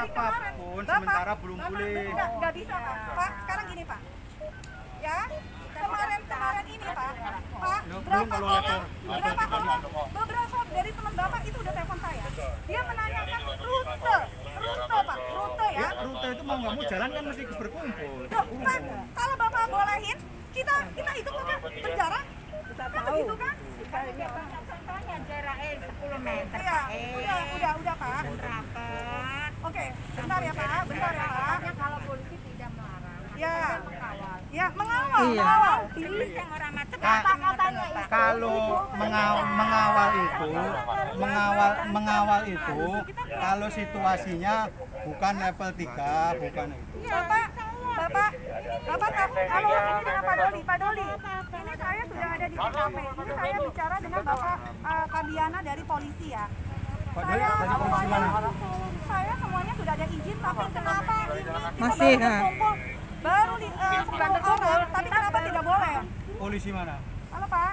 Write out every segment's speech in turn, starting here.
apapun sementara belum pulih. Nggak bisa Pak. Pak, sekarang gini Pak. Ya, kemarin ini Pak. Pak, berapa orang, beberapa dari teman Bapak itu udah telepon saya. Dia menanyakan rute Pak, rute ya. Rute itu mau nggak mau jalan kan mesti berkumpul. Kan, kalau Bapak bolehin, kita itu kan penjara. Kita tahu. Gitu kan? Contohnya jaraknya 10 meter. Iya, udah Pak. Oke, bentar ya Pak. Kalau polisi tidak melarang, Ya, mengawal. ya mengawal. Ini yang orang macam Kalau mengawal itu kalau situasinya bukan level 3, bukan itu. Bapak tahu kalau dengan Pak Doli. Ini saya sudah ada di TKP. Ini saya bicara dengan Bapak Kabiana dari polisi ya. Saya semuanya sudah ada izin, tapi kenapa ini masih kumpul baru di 10 orang, tapi kenapa tidak boleh? Polisi mana? Halo Pak.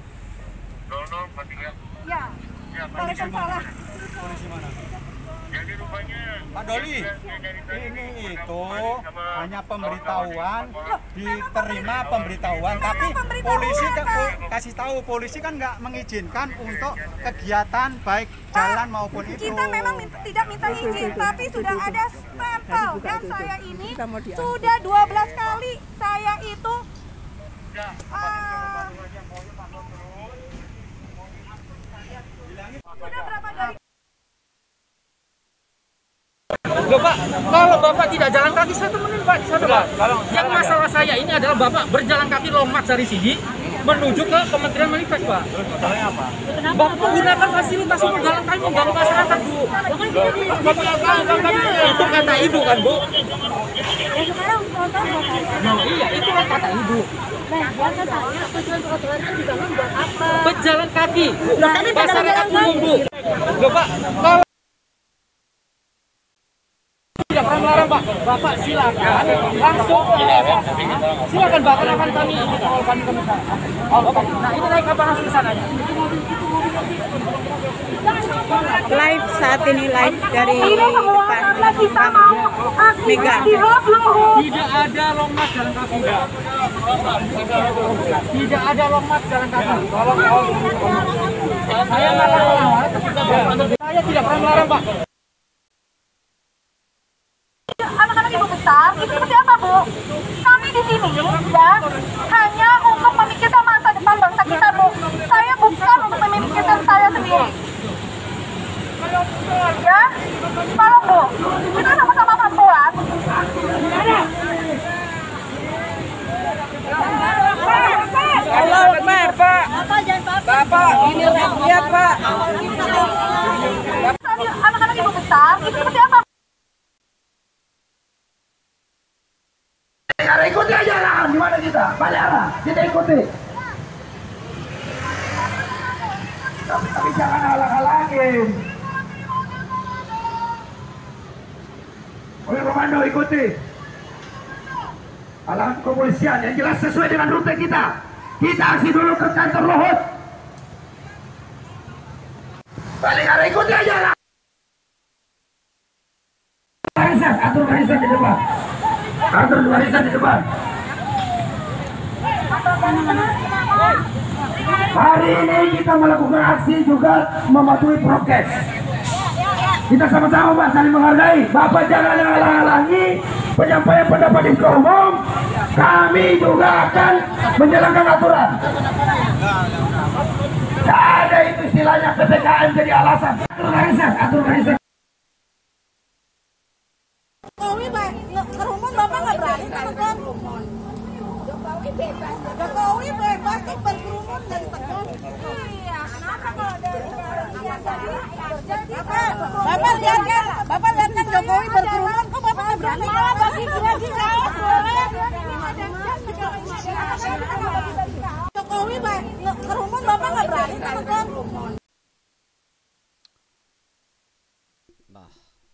Ya. Waalaikumsalam. Polisi mana? Jadi rupanya Pak Doli, ini itu hanya pemberitahuan, diterima pemberitahuan, tapi polisi kasih tahu polisi kan nggak mengizinkan untuk kegiatan baik jalan maupun itu. Kita memang tidak minta izin, tapi sudah ada stempel dan saya ini sudah 12 kali saya itu sudah berapa kali. Loh Pak, kalau Bapak tidak jalan kaki, saya temenin Pak. Yang masalah saya ini adalah Bapak berjalan kaki long march dari sini menuju ke Kementerian Manifest Pak. Apa? Bapak menggunakan fasilitas umum jalan kaki mengganggu masyarakat Bu. Itu kata Ibu kan Bu? Nah, iya, itu kan kata Ibu. Berjalan kaki, masyarakat umum Bu. Loh Pak, kalau tidak pernah melarang Pak, Bapak silakan langsung silakan Bapak akan kami ini kalau kami oke. Nah ini naik kapal langsung ke sana. live saat ini live dari depan Mega. Tidak ada long march jalan kaki. Tidak ada long march jalan kaki. Tolong saya nggak akan melawan. Saya tidak pernah melarang Pak. Anak-anak ibu besar, itu seperti apa Bu? Kami di sini ya hanya untuk memikirkan masa depan bangsa kita Bu. Saya bukan untuk memikirkan saya sendiri. Ya, tolong Bu, kita sama-sama perempuan. Allah Akbar, Pak. Bapak, ini lihat Pak. Anak-anak ibu besar, itu seperti apa? Cara ikuti aja lah, gimana kita? Balik arah, kita ikuti. Tapi jangan halang-halangin. Oleh komando ikuti. Halang kepolisian yang jelas sesuai dengan rute kita. Kita aksi dulu ke kantor Luhut. Balik arah, ikuti aja lah. Barisan, atur barisan di depan. Atur barisan di depan. Hari ini kita melakukan aksi juga mematuhi prokes. Kita sama-sama Pak saling menghargai. Bapak jangan halang-halangi penyampaian pendapat di umum. Kami juga akan menjalankan aturan. Tidak ada itu istilahnya PPKM jadi alasan. Atur barisan, atur barisan. Jokowi kerumun Bapak nggak berani tekan. Jokowi bebas nih berkerumun dari tekan. Iya, kenapa kalau dari terjadi? Bapak lihat kan Jokowi berkerumun, kok Bapak nggak berani? Malah bagi gaji kaos boleh. Jokowi kerumun Bapak nggak berani tekan. Nah,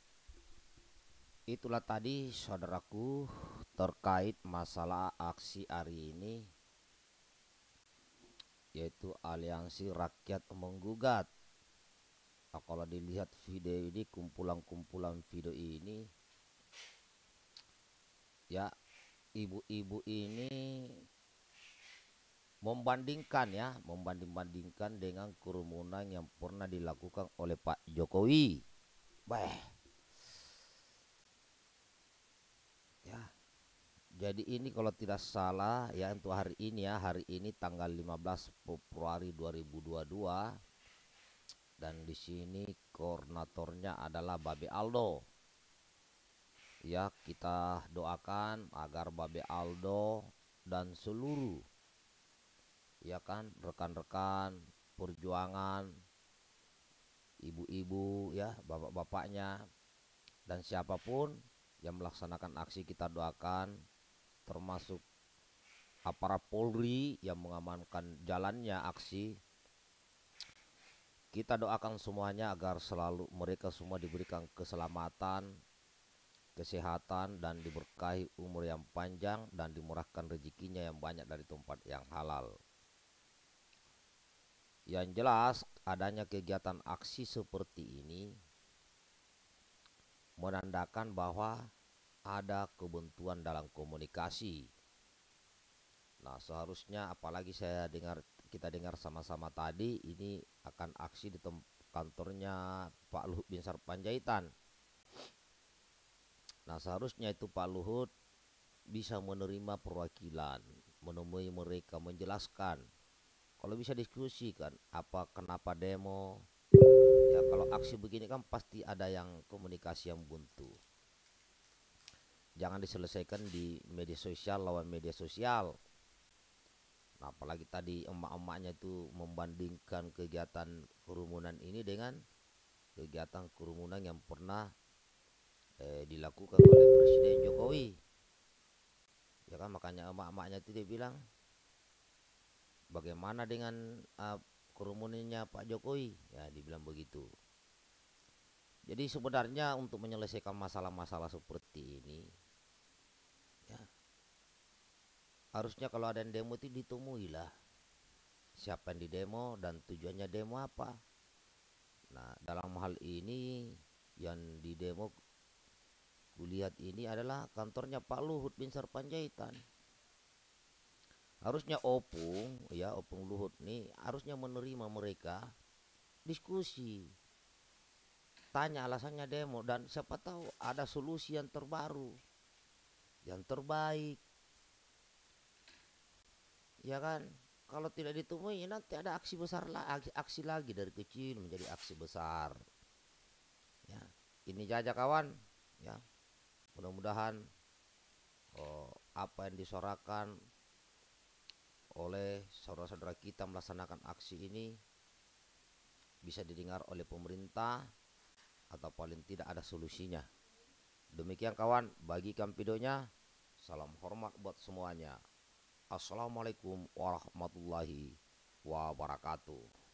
itulah tadi saudaraku terkait masalah aksi hari ini, yaitu aliansi rakyat menggugat Nah, kalau dilihat video ini, kumpulan-kumpulan video ini, ya ibu-ibu ini membanding-bandingkan dengan kerumunan yang pernah dilakukan oleh Pak Jokowi. Ya. Jadi ini kalau tidak salah ya, untuk hari ini ya, hari ini tanggal 15 Februari 2022, dan di sini koordinatornya adalah Babe Aldo. Ya, kita doakan agar Babe Aldo dan seluruh ya kan rekan-rekan perjuangan, ibu-ibu ya, bapak-bapaknya, dan siapapun yang melaksanakan aksi, kita doakan, termasuk aparat Polri yang mengamankan jalannya aksi. Kita doakan semuanya agar selalu mereka semua diberikan keselamatan, kesehatan, dan diberkahi umur yang panjang, dan dimurahkan rezekinya yang banyak dari tempat yang halal. Yang jelas, adanya kegiatan aksi seperti ini menandakan bahwa ada kebuntuan dalam komunikasi. Nah, seharusnya, apalagi kita dengar sama-sama tadi, ini akan aksi di kantornya Pak Luhut Binsar Panjaitan. Nah, seharusnya itu Pak Luhut bisa menerima perwakilan, menemui mereka, menjelaskan. Kalau bisa diskusikan kenapa demo. Ya, kalau aksi begini kan pasti ada yang komunikasi yang buntu. Jangan diselesaikan di media sosial lawan media sosial. Nah, apalagi tadi emak-emaknya itu membandingkan kegiatan kerumunan ini dengan kegiatan kerumunan yang pernah dilakukan oleh Presiden Jokowi. Ya kan, makanya emak-emaknya itu dia bilang, bagaimana dengan kerumunannya Pak Jokowi? Ya, dibilang begitu. Jadi sebenarnya untuk menyelesaikan masalah-masalah seperti ini, ya, harusnya kalau ada yang demo itu ditemui lah siapa yang didemo dan tujuannya demo apa. Nah, dalam hal ini yang didemo kulihat ini adalah kantornya Pak Luhut Binsar Panjaitan. Harusnya Opung Luhut nih harusnya menerima mereka, diskusi, tanya alasannya demo, dan siapa tahu ada solusi yang terbaru, yang terbaik. Ya kan, kalau tidak ditemui nanti ada aksi besar lagi, aksi lagi dari kecil menjadi aksi besar. Ya, ini saja kawan. Ya, mudah-mudahan apa yang disuarakan oleh saudara-saudara kita melaksanakan aksi ini bisa didengar oleh pemerintah, atau paling tidak ada solusinya. Demikian kawan, bagikan videonya. Salam hormat buat semuanya. Assalamualaikum warahmatullahi wabarakatuh.